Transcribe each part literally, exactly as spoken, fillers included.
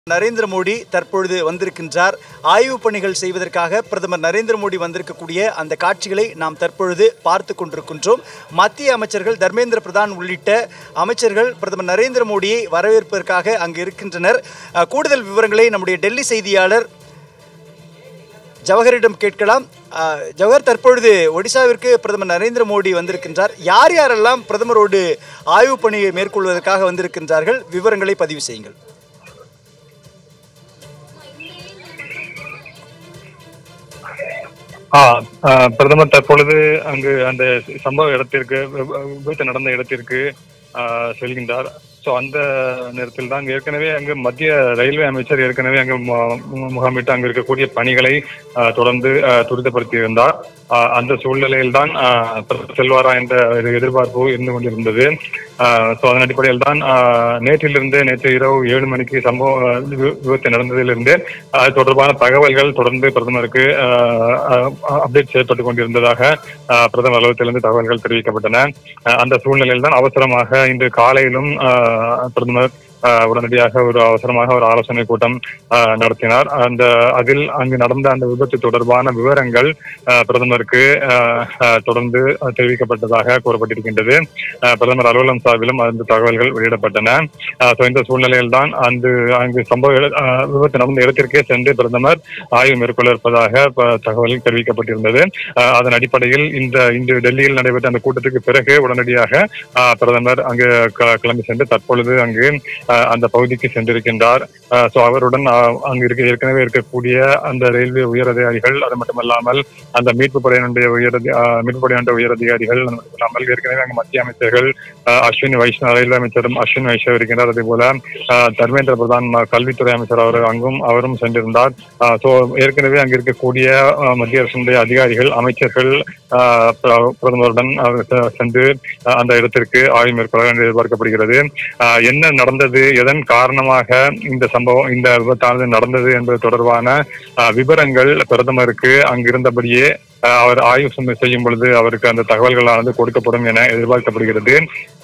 நரேந்திர மோடி தற்பொழுது வந்திருக்கின்றார். ஆய்வு பணிகள் செய்வதற்காக பிரதமர் நரேந்திர மோடி வந்திருக்கக்கூடிய அந்த காட்சிகளை நாம் தற்பொழுது பார்த்து கொண்டிருக்கின்றோம். மத்திய அமைச்சர்கள் தர்மேந்திர பிரதான் உள்ளிட்ட அமைச்சர்கள் பிரதமர் நரேந்திர மோடியை வரவேற்பதற்காக அங்கு இருக்கின்றனர். கூடுதல் விவரங்களை நம்முடைய டெல்லி செய்தியாளர் ஜவஹரிடம் கேட்கலாம். ஜவஹர், தற்பொழுது ஒடிசாவிற்கு பிரதமர் நரேந்திர மோடி வந்திருக்கின்றார். யார் யாரெல்லாம் பிரதமரோடு ஆய்வு பணியை மேற்கொள்வதற்காக வந்திருக்கின்றார்கள்? விவரங்களை பதிவு செய்யுங்கள். பிரதமர் தற்பொழுது அங்கு அந்த சம்பவ இடத்திற்கு விபத்து நடந்த இடத்திற்கு செல்கின்றார். ஸோ அந்த நேரத்தில் தான் ஏற்கனவே அங்கு மத்திய ரயில்வே அமைச்சர் ஏற்கனவே அங்கு முகாமிட்டு அங்கு இருக்கக்கூடிய பணிகளை தொடர்ந்து துரிதப்படுத்தியிருந்தார். அந்த சூழ்நிலையில் தான் செல்வாரா என்ற எதிர்பார்ப்பு இருந்து கொண்டிருந்தது. ஸோ அதன் அடிப்படையில் தான் நேற்றிலிருந்து நேற்று இரவு ஏழு மணிக்கு சம்பவம் விபத்து நடந்ததிலிருந்து அது தொடர்பான தகவல்கள் தொடர்ந்து பிரதமருக்கு அப்டேட் செய்யப்பட்டுக் கொண்டிருந்ததாக பிரதமர் அலுவலகத்திலிருந்து தகவல்கள் தெரிவிக்கப்பட்டன. அந்த சூழ்நிலையில் தான் அவசரமாக இன்று காலையிலும் பிரதமர் உடனடியாக ஒரு அவசரமாக ஒரு ஆலோசனை கூட்டம் நடத்தினார். அந்த அதில் அங்கு நடந்த அந்த விபத்து தொடர்பான விவரங்கள் பிரதமருக்கு தொடர்ந்து தெரிவிக்கப்பட்டதாக கூறப்பட்டிருக்கின்றது. பிரதமர் அலுவலகம் சார்பிலும் அந்த தகவல்கள் வெளியிடப்பட்டன. இந்த சூழ்நிலையில் தான் அந்த அங்கு சம்பவ விபத்து நடந்த இடத்திற்கே சென்று பிரதமர் ஆய்வு மேற்கொள்ள இருப்பதாக தகவல் தெரிவிக்கப்பட்டிருந்தது. அதன் அடிப்படையில் இந்த இன்று டெல்லியில் நடைபெற்ற அந்த கூட்டத்துக்கு பிறகு உடனடியாக பிரதமர் அங்கு கிளம்பி சென்று தற்பொழுது அங்கு அந்த பகுதிக்கு சென்றிருக்கின்றார். ஸோ அவருடன் அங்கு இருக்க ஏற்கனவே இருக்கக்கூடிய அந்த ரயில்வே உயர் அதிகாரிகள், அது மட்டுமல்லாமல் அந்த மீட்பு படையினுடைய உயர் மீட்பு படையினுடைய உயர் அதிகாரிகள், அது மட்டுமல்லாமல் ஏற்கனவே அங்கு மத்திய அமைச்சர்கள் அஸ்வினி வைஷ்ணவ் ரயில்வே அமைச்சரும் அஸ்வினி வைஷ்ணவ் இருக்கின்றார். அதே போல தர்மேந்திர பிரதான் கல்வித்துறை அமைச்சர் அவர் அங்கும் அவரும் சென்றிருந்தார். ஸோ ஏற்கனவே அங்கு இருக்கக்கூடிய மத்திய அரசினுடைய அதிகாரிகள், அமைச்சர்கள் பிரதமருடன் சென்று அந்த இடத்திற்கு ஆய்வு மேற்கொள்ள எதிர்பார்க்கப்படுகிறது. என்ன நடந்தது, எதன் காரணமாக இந்த சம்பவம் இந்த விபத்தானது நடந்தது என்பது தொடர்பான விவரங்கள் பிரதமருக்கு அங்கிருந்தபடியே அவர் ஆய்வு செய்யும் பொழுது அவருக்கு அந்த தகவல்களானது கொடுக்கப்படும் என எதிர்பார்க்கப்படுகிறது.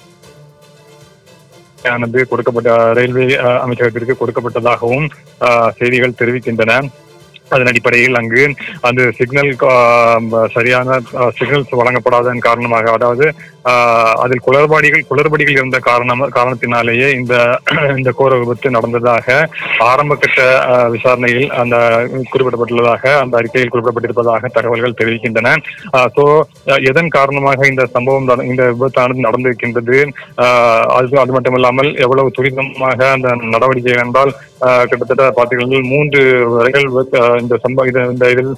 கொடுக்கப்பட்ட ரயில்வே அமைச்சகத்திற்கு கொடுக்கப்பட்டதாகவும் செய்திகள் தெரிவிக்கின்றன. அதன் அடிப்படையில் அங்கு அந்த சிக்னல் சரியான சிக்னல்ஸ் வழங்கப்படாததன் காரணமாக, அதாவது அதில் குளறுபடிகள் குளறுபடிகள் இருந்த காரணம் காரணத்தினாலேயே இந்த இந்த கோர விபத்து நடந்ததாக ஆரம்ப கட்ட விசாரணையில் அந்த குறிப்பிடப்பட்டுள்ளதாக அந்த அறிக்கையில் குறிப்பிடப்பட்டிருப்பதாக தகவல்கள் தெரிவிக்கின்றன. ஸோ எதன் காரணமாக இந்த சம்பவம் இந்த விபத்தானது நடந்திருக்கின்றது, அது அது மட்டுமில்லாமல் எவ்வளவு துரிதமாக அந்த நடவடிக்கை என்றால் கிட்டத்தட்ட பார்த்தீங்கன்னா மூன்று வரைகள் இந்த சம்பவம் இந்த இதில்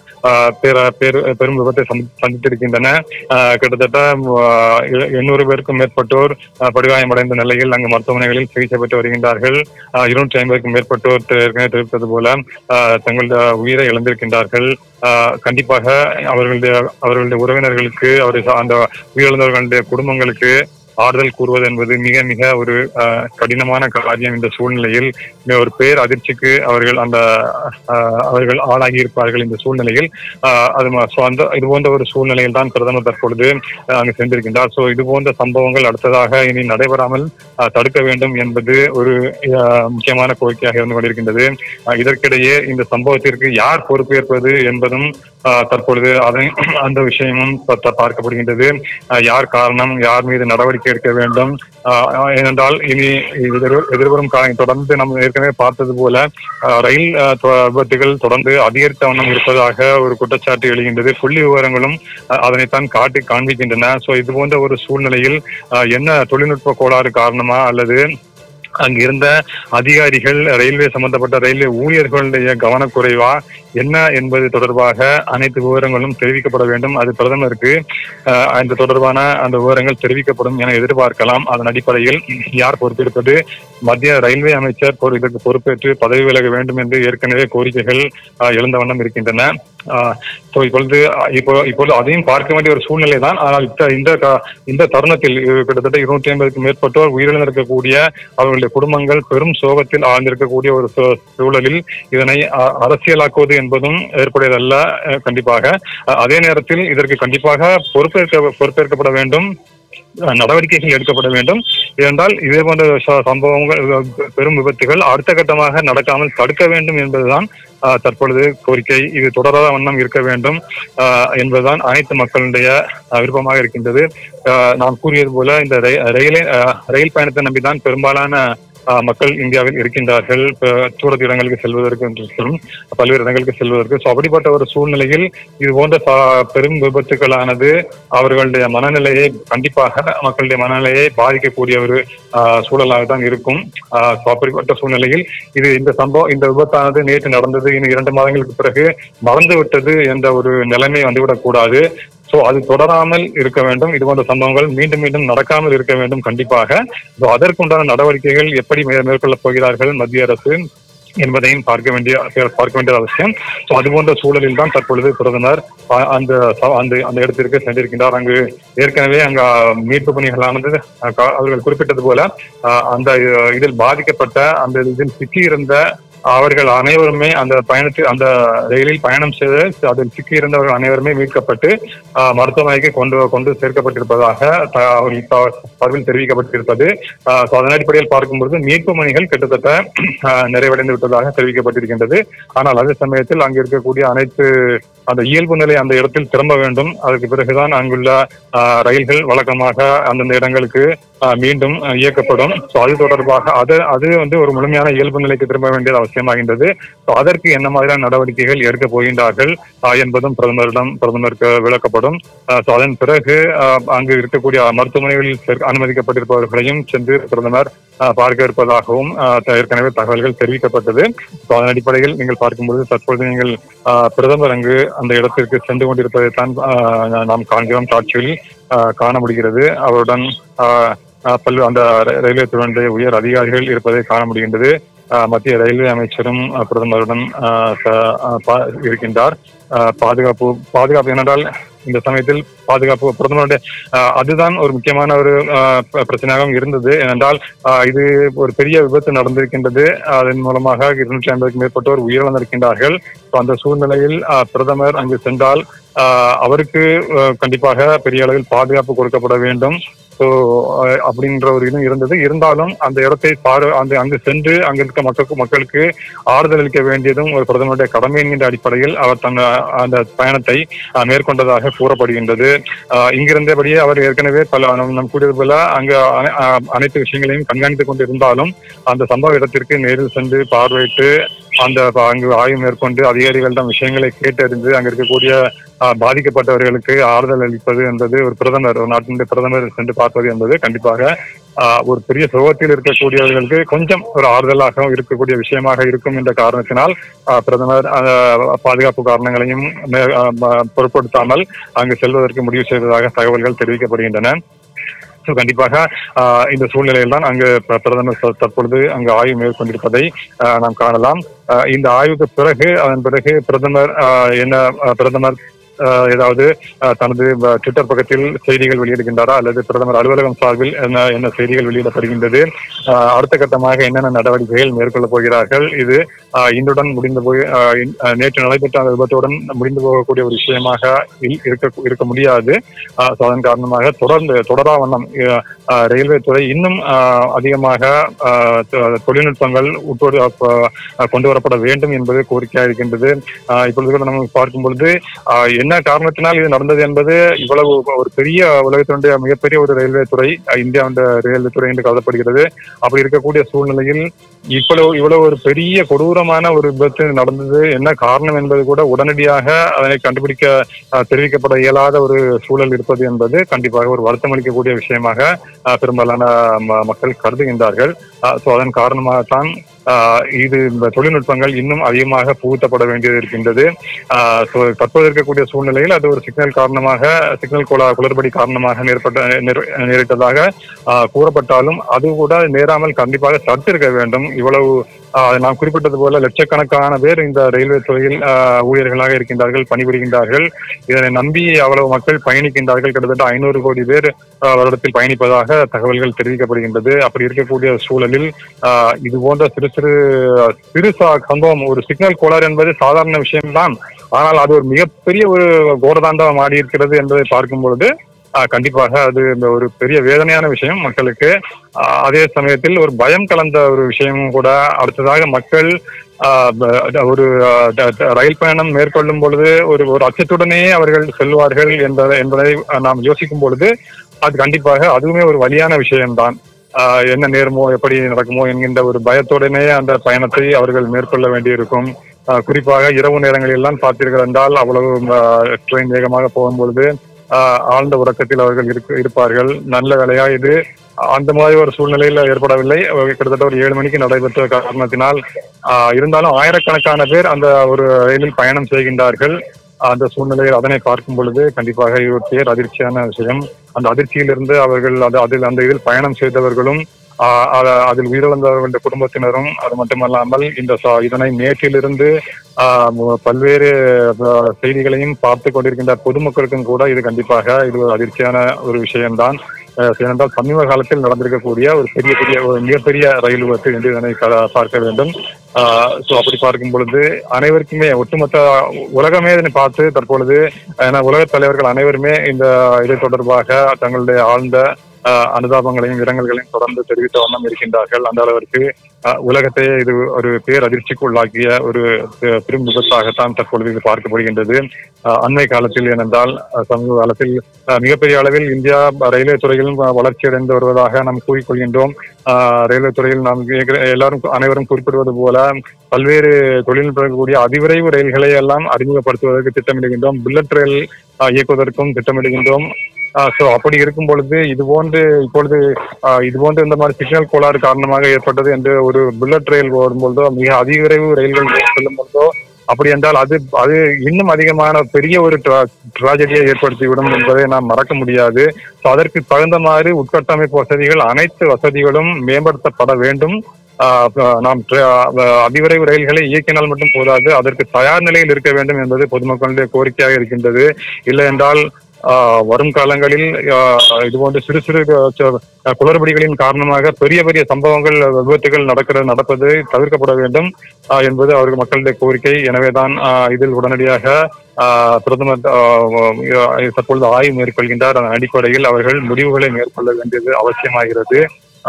பெரும் விபத்தை சந்தித்திருக்கின்றன. கிட்டத்தட்ட எண்ணூறு பேருக்கும் மேற்பட்டோர் படுகாயமடைந்த நிலையில் அங்கு மருத்துவமனைகளில் சிகிச்சை பெற்று வருகின்றார்கள். இருநூற்றி ஐம்பதுக்கும் மேற்பட்டோர் தெரிவித்தது போல தங்களுடைய உயிரை இழந்திருக்கின்றார்கள். கண்டிப்பாக அவர்களுடைய அவர்களுடைய உறவினர்களுக்கு அவருடைய அந்த உயிரிழந்தவர்களுடைய குடும்பங்களுக்கு ஆறுதல் கூறுவது என்பது மிக மிக ஒரு கடினமான காரியம். இந்த சூழ்நிலையில் ஒரு பேர் அதிர்ச்சிக்கு அவர்கள் அந்த அவர்கள் ஆளாகி இருப்பார்கள். இந்த சூழ்நிலையில் அது அந்த இது போன்ற ஒரு சூழ்நிலையில் தான் பிரதமர் தற்பொழுது அங்கு சென்றிருக்கின்றார். ஸோ இது போன்ற சம்பவங்கள் அடுத்ததாக இனி நடைபெறாமல் தடுக்க வேண்டும் என்பது ஒரு முக்கியமான கோரிக்கையாக இருந்து கொண்டிருக்கின்றது. இதற்கிடையே இந்த சம்பவத்திற்கு யார் பொறுப்பேற்பது என்பதும் தற்பொழுது அதை அந்த விஷயமும் பார்க்கப்படுகின்றது. யார் காரணம், யார் மீது நடவடிக்கை எடுக்க வேண்டும், ஏனென்றால் இனி எதிர்வரும் காலம் தொடர்ந்து நம்ம ஏற்கனவே பார்த்தது போல ரயில் விபத்துகள் தொடர்ந்து அதிகரித்த வண்ணம் இருப்பதாக ஒரு குற்றச்சாட்டு எழுகின்றது. புள்ளி விவரங்களும் அதனைத்தான் காட்டி காண்பிக்கின்றன. ஸோ இது போன்ற ஒரு சூழ்நிலையில் என்ன தொழில்நுட்ப கோளாறு காரணமா அல்லது அங்கிருந்த அதிகாரிகள், ரயில்வே சம்பந்தப்பட்ட ரயில்வே ஊழியர்களுடைய கவனக்குறைவா என்ன என்பது தொடர்பாக அனைத்து விவரங்களும் தெரிவிக்கப்பட வேண்டும். அது பிரதமருக்கு அந்த தொடர்பான அந்த விவரங்கள் தெரிவிக்கப்படும் என எதிர்பார்க்கலாம். அதன் அடிப்படையில் யார் பொறுப்பேற்பது, மத்திய ரயில்வே அமைச்சர் இதற்கு பொறுப்பேற்று பதவி விலக வேண்டும் என்று ஏற்கனவே கோரிக்கைகள் எழுந்த வண்ணம் இருக்கின்றன. இப்பொழுது இப்போ இப்பொழுது அதையும் பார்க்க வேண்டிய ஒரு சூழ்நிலை தான். ஆனால் இந்த இந்த தருணத்தில் கிட்டத்தட்ட இருநூற்றி ஐம்பதுக்கும் மேற்பட்டோர் உயிரிழந்திருக்கக்கூடிய அவர்களுடைய குடும்பங்கள் பெரும் சோகத்தில் ஆழ்ந்திருக்கக்கூடிய ஒரு சூழலில் இதனை அரசியலாக்குவது என்பதும் ஏற்புடையதல்ல. கண்டிப்பாக அதே நேரத்தில் இதற்கு கண்டிப்பாக பொறுப்பேற்க பொறுப்பேற்கப்பட வேண்டும். நடவடிக்கைகள் எடுக்கப்பட வேண்டும். ஏனென்றால் இதே போன்ற சம்பவங்கள் பெரும் விபத்துகள் அடுத்த கட்டமாக நடக்காமல் தடுக்க வேண்டும் என்பதுதான் தற்பொழுது கோரிக்கை. இது தொடராத வண்ணம் இருக்க வேண்டும் என்பதுதான் அனைத்து மக்களுடைய விருப்பமாக இருக்கின்றது. நாம் கூறியது போல இந்த ரயிலை ரயில் பயணத்தை நம்பிதான் பெரும்பாலான மக்கள் இந்தியாவில் இருக்கின்றார்கள். தூர இடங்களுக்கு செல்வதற்கு பல்வேறு இடங்களுக்கு செல்வதற்கு. ஸோ அப்படிப்பட்ட ஒரு சூழ்நிலையில் இது போன்ற பெரும் விபத்துக்களானது அவர்களுடைய மனநிலையை கண்டிப்பாக மக்களுடைய மனநிலையை பாதிக்கக்கூடிய ஒரு சூழலாக தான் இருக்கும். அப்படிப்பட்ட சூழ்நிலையில் இது இந்த சம்பவம் இந்த விபத்தானது நேற்று நடந்தது, இன்னும் இரண்டு மாதங்களுக்கு பிறகு மறந்து விட்டது என்ற ஒரு நிலைமை வந்துவிடக் கூடாது. ஸோ அது தொடராமல் இருக்க வேண்டும். இது போன்ற சம்பவங்கள் மீண்டும் மீண்டும் நடக்காமல் இருக்க வேண்டும் கண்டிப்பாக. ஸோ அதற்குண்டான நடவடிக்கைகள் எப்படி மேற்கொள்ளப் போகிறார்கள் மத்திய அரசு என்பதையும் பார்க்க வேண்டிய பார்க்க வேண்டிய அவசியம். ஸோ அது போன்ற சூழலில் தான் தற்பொழுது பிரதமர் அந்த அந்த அந்த இடத்திற்கு சென்றிருக்கின்றார். அங்கு ஏற்கனவே அங்கு மீட்பு பணிகளானது அவர்கள் குறிப்பிட்டது போல அந்த இதில் பாதிக்கப்பட்ட அந்த இதில் சிக்கியிருந்த அவர்கள் அனைவருமே அந்த பயணத்தில் அந்த ரயிலில் பயணம் செய்து அதில் சிக்கியிருந்தவர்கள் அனைவருமே மீட்கப்பட்டு மருத்துவமனைக்கு கொண்டு கொண்டு சேர்க்கப்பட்டிருப்பதாக அவர்கள் சார்பில் தெரிவிக்கப்பட்டிருப்பது. அதன் அடிப்படையில் பார்க்கும்போது மீட்பு பணிகள் கிட்டத்தட்ட நிறைவடைந்து விட்டதாக தெரிவிக்கப்பட்டிருக்கின்றது. ஆனால் அதே சமயத்தில் அங்கு இருக்கக்கூடிய அனைத்து அந்த இயல்பு நிலை அந்த இடத்தில் திரும்ப வேண்டும். அதற்கு பிறகுதான் அங்குள்ள ரயில்கள் வழக்கமாக அந்தந்த இடங்களுக்கு மீண்டும் இயக்கப்படும். ஸோ அது தொடர்பாக அது அது வந்து ஒரு முழுமையான இயல்பு நிலைக்கு திரும்ப வேண்டியது அவசியமாகின்றது. ஸோ அதற்கு என்ன மாதிரியான நடவடிக்கைகள் எடுக்க போகின்றார்கள் என்பதும் பிரதமரிடம் பிரதமருக்கு விளக்கப்படும். ஸோ அதன் பிறகு அங்கு இருக்கக்கூடிய மருத்துவமனைகளில் அனுமதிக்கப்பட்டிருப்பவர்களையும் சென்று பிரதமர் பார்க்க இருப்பதாகவும் ஏற்கனவே தகவல்கள் தெரிவிக்கப்பட்டது. ஸோ அதன் அடிப்படையில் நீங்கள் பார்க்கும்போது தற்பொழுது நீங்கள் பிரதமர் அங்கு அந்த இடத்திற்கு சென்று கொண்டிருப்பதை தான் நாம் காண்கிறோம், காட்சியில் காண முடிகிறது. அவருடன் பல்வேறு அந்த ரயில்வே துறையினுடைய உயர் அதிகாரிகள் இருப்பதை காண முடிகின்றது. மத்திய ரயில்வே அமைச்சரும் பிரதமருடன் இருக்கின்றார். பாதுகாப்பு பாதுகாப்பு என்னென்றால் இந்த சமயத்தில் பாதுகாப்பு பிரதமருடைய அதுதான் ஒரு முக்கியமான ஒரு பிரச்சனையாகவும் இருந்தது. ஏனென்றால் இது ஒரு பெரிய விபத்து நடந்திருக்கின்றது. அதன் மூலமாக இருநூற்றி ஐம்பதுக்கும் மேற்பட்டோர் உயிரிழந்திருக்கின்றார்கள். அந்த சூழ்நிலையில் பிரதமர் அங்கு சென்றால் அவருக்கு கண்டிப்பாக பெரிய அளவில் பாதுகாப்பு கொடுக்கப்பட வேண்டும். ஸோ அப்படின்ற ஒரு இதுவும் இருந்தது. இருந்தாலும் அந்த இடத்தை பாரு அந்த அங்கு சென்று அங்கு இருக்க மக்களுக்கு மக்களுக்கு ஆறுதல் அளிக்க வேண்டியதும் ஒரு பிரதமருடைய கடமை என்கின்ற அடிப்படையில் அவர் தன் அந்த பயணத்தை மேற்கொண்டதாக கூறப்படுகின்றது. இங்கிருந்தபடியே அவர் ஏற்கனவே பல நம் கூறியது போல அங்கு அனைத்து விஷயங்களையும் கண்காணித்துக் கொண்டு இருந்தாலும் அந்த சம்பவ இடத்திற்கு நேரில் சென்று பார்வையிட்டு அந்த அங்கு ஆய்வு மேற்கொண்டு அதிகாரிகளிடம் விஷயங்களை கேட்டறிந்து அங்கு இருக்கக்கூடிய பாதிக்கப்பட்டவர்களுக்கு ஆறுதல் அளிப்பது என்பது ஒரு பிரதமர் ஒரு நாட்டினுடைய பிரதமர் சென்று பார்ப்பது என்பது கண்டிப்பாக ஒரு பெரிய சோகத்தில் இருக்கக்கூடியவர்களுக்கு கொஞ்சம் ஒரு ஆறுதலாக இருக்கக்கூடிய விஷயமாக இருக்கும் என்ற காரணத்தினால் பிரதமர் பாதுகாப்பு காரணங்களையும் பொருட்படுத்தாமல் அங்கு செல்வதற்கு முடிவு செய்ததாக தகவல்கள் தெரிவிக்கப்படுகின்றன. ஸோ கண்டிப்பாக இந்த சூழ்நிலையில் தான் அங்கு பிரதமர் தற்பொழுது அங்கு ஆய்வு மேற்கொண்டிருப்பதை நாம் காணலாம். இந்த ஆய்வுக்கு பிறகு அதன் பிறகு பிரதமர் என்ன பிரதமர் ஏதாவது தனது ட்விட்டர் பக்கத்தில் செய்திகள் வெளியிடுகின்றாரா அல்லது பிரதமர் அலுவலகம் சார்பில் என்ன என்ன செய்திகள் வெளியிடப்படுகின்றது, அடுத்த கட்டமாக என்னென்ன நடவடிக்கைகள் மேற்கொள்ளப் போகிறார்கள், இது இன்றுடன் முடிந்து போய் நேற்று நடைபெற்ற அந்த விபத்துடன் முடிந்து போகக்கூடிய ஒரு விஷயமாக இருக்க இருக்க முடியாது. அதன் காரணமாக தொடர்ந்து தொடரா வண்ணம் ரயில்வே துறை இன்னும் அதிகமாக தொழில்நுட்பங்கள் உட்படு கொண்டு வரப்பட வேண்டும் என்பது கோரிக்கையாக இருக்கின்றது. இப்பொழுது கூட நம்ம பார்க்கும் பொழுது என்ன காரணத்தினால் இது நடந்தது என்பது இவ்வளவு ஒரு பெரிய உலகத்தினுடைய மிகப்பெரிய ஒரு ரயில்வே துறை இந்தியா ரயில்வே துறை என்று கருதப்படுகிறது. அப்படி இருக்கக்கூடிய சூழ்நிலையில் இவ்வளவு இவ்வளவு ஒரு பெரிய கொடூரமான ஒரு விபத்து நடந்தது என்ன காரணம் என்பது கூட உடனடியாக அதனை கண்டுபிடிக்க தெரிவிக்கப்பட இயலாத ஒரு சூழல் இருப்பது என்பது கண்டிப்பாக ஒரு வருத்தம் அளிக்கக்கூடிய விஷயமாக பெரும்பாலான மக்கள் கருதுகின்றார்கள். ஸோ அதன் காரணமாகத்தான் இது இந்த தொழில்நுட்பங்கள் இன்னும் அதிகமாக புகுத்தப்பட வேண்டியது இருக்கின்றது. ஸோ தற்போது இருக்கக்கூடிய சூழ்நிலையில் அது ஒரு சிக்னல் காரணமாக சிக்னல் கோலா குளறுபடி காரணமாக நேர்பட்ட நேரிட்டதாக கூறப்பட்டாலும் அது கூட நேராமல் கண்டிப்பாக தடுத்திருக்க வேண்டும். இவ்வளவு நாம் குறிப்பிட்டது போல லட்சக்கணக்கான பேர் இந்த ரயில்வே துறையில் ஊழியர்களாக இருக்கின்றார்கள், பணிபுரிகின்றார்கள். இதனை நம்பி அவ்வளவு மக்கள் பயணிக்கின்றார்கள். கிட்டத்தட்ட ஐநூறு கோடி பேர் வருடத்தில் பயணிப்பதாக தகவல்கள் தெரிவிக்கப்படுகின்றது. அப்படி இருக்கக்கூடிய சூழலில் இது போன்ற சிறு சிறு சிறு சம்பவம் ஒரு சிக்னல் கோளாறு என்பது சாதாரண விஷயம்தான். ஆனால் அது ஒரு மிகப்பெரிய ஒரு கோரதாண்டவம் ஆடி இருக்கிறது என்பதை பார்க்கும் பொழுது கண்டிப்பாக அது ஒரு பெரிய வேதனையான விஷயம் மக்களுக்கு. அதே சமயத்தில் ஒரு பயம் கலந்த ஒரு விஷயமும் கூட. அடுத்ததாக மக்கள் ஒரு ரயில் பயணம் மேற்கொள்ளும் பொழுது ஒரு ஒரு அச்சத்துடனே அவர்கள் செல்வார்கள் என்பதை என்பதை நாம் யோசிக்கும் பொழுது அது கண்டிப்பாக அதுவுமே ஒரு வலியான விஷயம்தான். ஆஹ் என்ன நேருமோ எப்படி நடக்குமோ என்கின்ற ஒரு பயத்துடனே அந்த பயணத்தை அவர்கள் மேற்கொள்ள வேண்டியிருக்கும். குறிப்பாக இரவு நேரங்களில் எல்லாம் பார்த்தீர்கள் என்றால் அவ்வளவு ட்ரெயின் வேகமாக போகும்பொழுது ஆஹ் ஆழ்ந்த உறக்கத்தில் அவர்கள் இருப்பார்கள். நல்ல வேலையா இது அந்த மாதிரி ஒரு சூழ்நிலையில் ஏற்படவில்லை. கிட்டத்தட்ட ஒரு ஏழு மணிக்கு நடைபெற்ற காரணத்தினால் ஆஹ் இருந்தாலும் ஆயிரக்கணக்கான பேர் அந்த ஒரு ரயிலில் பயணம் செய்கின்றார்கள். அந்த சூழ்நிலையில் அதனை பார்க்கும் பொழுது கண்டிப்பாக இது ஒரு பேர் அதிர்ச்சியான விஷயம். அந்த அதிர்ச்சியிலிருந்து அவர்கள் அது அதில் அந்த இதில் பயணம் செய்தவர்களும் அதில் உயிரிழந்தவர்களுடைய குடும்பத்தினரும் அது மட்டுமல்லாமல் இந்த இதனை நேற்றிலிருந்து ஆஹ் பல்வேறு செய்திகளையும் பார்த்து கொண்டிருக்கின்ற பொதுமக்களுக்கும் கூட இது கண்டிப்பாக இது ஒரு அதிர்ச்சியான ஒரு விஷயம்தான். ஏனென்றால் சமீப காலத்தில் நடந்திருக்கக்கூடிய ஒரு பெரிய பெரிய ஒரு மிகப்பெரிய ரயில் விபத்து என்று இதனை பார்க்க வேண்டும். ஆஹ் ஸோ அப்படி பார்க்கும் பொழுது அனைவருக்குமே ஒட்டுமொத்த உலகமே இதனை பார்த்து தற்பொழுது உலக தலைவர்கள் அனைவருமே இந்த இதை தொடர்பாக தங்களுடைய ஆழ்ந்த அனுதாபங்களையும் இரங்கல்களையும் தொடர்ந்து தெரிவித்த வண்ணம் இருக்கின்றார்கள். அந்த அளவிற்கு உலகத்தையே இது ஒரு பேர் அதிர்ச்சிக்கு உள்ளாக்கிய ஒரு பெரும் விபத்தாகத்தான் தற்பொழுது இது பார்க்கப்படுகின்றது. அண்மை காலத்தில் ஏனென்றால் சமீப காலத்தில் மிகப்பெரிய அளவில் இந்தியா ரயில்வே துறையிலும் வளர்ச்சி அடைந்து வருவதாக நாம் கூறிக்கொள்கின்றோம். ரயில்வே துறையில் நாம் எல்லாரும் அனைவரும் குறிப்பிடுவது போல பல்வேறு தொழில்நுட்ப கூடிய அதிவிரைவு ரயில்களை எல்லாம் அறிமுகப்படுத்துவதற்கு திட்டமிடுகின்றோம். புல்லட் ரயில் இயக்குவதற்கும் திட்டமிடுகின்றோம். சோ அப்படி இருக்கும் பொழுது இது போன்று இப்பொழுது இது போன்று இந்த மாதிரி சிக்னல் கோளாறு காரணமாக ஏற்பட்டது என்று ஒரு புல்லட் ரயில் வரும்பொழுதோ மிக அதிவிரைவு ரயில்கள் செல்லும் பொழுதோ அப்படி என்றால் அது அது இன்னும் அதிகமான பெரிய ஒரு டிராஜடியை ஏற்படுத்திவிடும் என்பதை நாம் மறக்க முடியாது. அதற்கு தகுந்த மாதிரி உட்கட்டமைப்பு வசதிகள் அனைத்து வசதிகளும் மேம்படுத்தப்பட வேண்டும். நாம் அதிவிரைவு ரயில்களை இயக்கினால் மட்டும் போதாது, அதற்கு தயார் நிலையில் இருக்க வேண்டும் என்பது பொதுமக்களுடைய கோரிக்கையாக இருக்கின்றது. இல்லை என்றால் ஆஹ் வரும் காலங்களில் இதுபோன்ற சிறு சிறு குளறுபடிகளின் காரணமாக பெரிய பெரிய சம்பவங்கள் விபத்துகள் நடக்கிற நடப்பது தவிர்க்கப்பட வேண்டும் என்பது அவர்கள் மக்களுடைய கோரிக்கை. எனவேதான் இதில் உடனடியாக ஆஹ் பிரதமர் தற்பொழுது ஆய்வு மேற்கொள்கின்றார். அதன் அடிப்படையில் அவர்கள் முடிவுகளை மேற்கொள்ள வேண்டியது அவசியமாகிறது.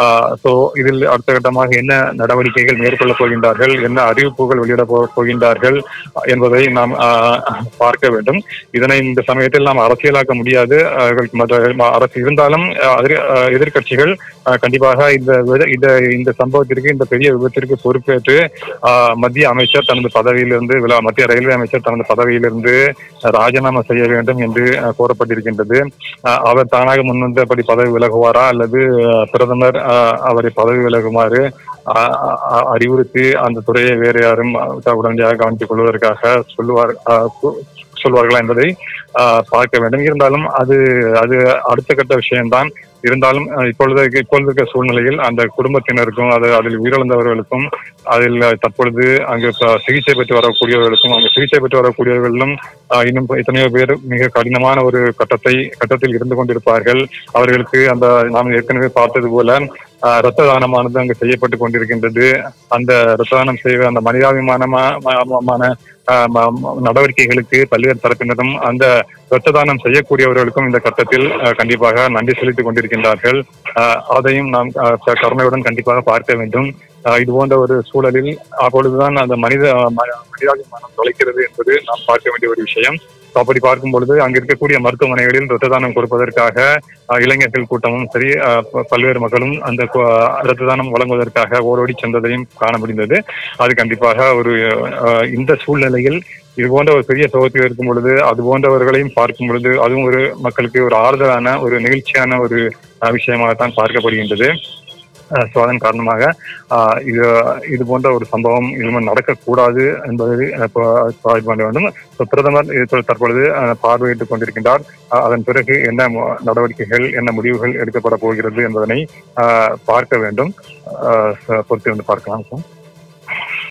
ஸோ இதில் அடுத்த கட்டமாக என்ன நடவடிக்கைகள் மேற்கொள்ளப் போகின்றார்கள், என்ன அறிவிப்புகள் வெளியிட போகின்றார்கள் என்பதை நாம் பார்க்க வேண்டும். இதனை இந்த சமயத்தில் நாம் அரசியலாக்க முடியாது. அரசு இருந்தாலும் எதிர்கட்சிகள் கண்டிப்பாக இந்த இந்த சம்பவத்திற்கு இந்த பெரிய விபத்திற்கு பொறுப்பேற்று மத்திய அமைச்சர் தனது பதவியிலிருந்து மத்திய ரயில்வே அமைச்சர் தனது பதவியிலிருந்து ராஜினாமா செய்ய வேண்டும் என்று கோரப்பட்டிருக்கின்றது. அவர் தானாக முன்வந்து அப்படி பதவி விலகுவாரா அல்லது பிரதமர் அவரை பதவி விலகுமாறு அறிவுறுத்தி அந்த துறையை வேறு யாரும் உடனடியாக கவனித்துக் கொள்வதற்காக சொல்லுவார் சொல்வார்களா என்பதை பார்க்க வேண்டும். இருந்தாலும் அது அது அடுத்த கட்ட விஷயம்தான். இருந்தாலும் இப்பொழுது இப்பொழுது இருக்க சூழ்நிலையில் அந்த குடும்பத்தினருக்கும் அது அதில் உயிரிழந்தவர்களுக்கும் அதில் தற்பொழுது அங்கு சிகிச்சை பெற்று வரக்கூடியவர்களுக்கும் அங்கு சிகிச்சை பெற்று வரக்கூடியவர்களும் இன்னும் எத்தனையோ பேர் மிக கடினமான ஒரு கட்டத்தை கட்டத்தில் இருந்து கொண்டிருப்பார்கள். அவர்களுக்கு அந்த நாம் ஏற்கனவே பார்த்தது போல இரத்த தானமானது அங்கு செய்யப்பட்டு கொண்டிருக்கின்றது. அந்த இரத்த தானம் செய்வ அந்த மனிதாபிமானமான நடவடிக்கைகளுக்கு பல்வேறு தரப்பினரும் அந்த இரத்த தானம் செய்யக்கூடியவர்களுக்கும் இந்த கட்டத்தில் கண்டிப்பாக நன்றி செலுத்திக் கொண்டிருக்கின்றார்கள். அதையும் நாம் கருணையுடன் கண்டிப்பாக பார்க்க வேண்டும். இது போன்ற ஒரு சூழலில் அப்பொழுதுதான் அந்த மனித மனிதாபிமானம் தொலைக்கிறது என்பது நாம் பார்க்க வேண்டிய ஒரு விஷயம். அப்படி பார்க்கும் பொழுது அங்கு இருக்கக்கூடிய மருத்துவமனைகளில் இரத்த தானம் கொடுப்பதற்காக இளைஞர்கள் கூட்டமும் சரி பல்வேறு மக்களும் அந்த இரத்த தானம் வழங்குவதற்காக ஓடோடி சென்றதையும் காண முடிந்தது. அது கண்டிப்பாக ஒரு இந்த சூழ்நிலையில் இது போன்ற ஒரு பெரிய சோகத்தில் இருக்கும் பொழுது அது போன்றவர்களையும் பார்க்கும் பொழுது அதுவும் ஒரு மக்களுக்கு ஒரு ஆறுதலான ஒரு நிகழ்ச்சியான ஒரு விஷயமாகத்தான் பார்க்கப்படுகின்றது. ஸோ அதன் காரணமாக இது இது போன்ற ஒரு சம்பவம் இனிமேல் நடக்கக்கூடாது என்பதை பண்ண வேண்டும். ஸோ பிரதமர் தற்பொழுது பார்வையிட்டுக் கொண்டிருக்கின்றார். அதன் பிறகு என்ன நடவடிக்கைகள் என்ன முடிவுகள் எடுக்கப்பட போகிறது என்பதனை பார்க்க வேண்டும். பொறுத்து வந்து பார்க்கலாம்.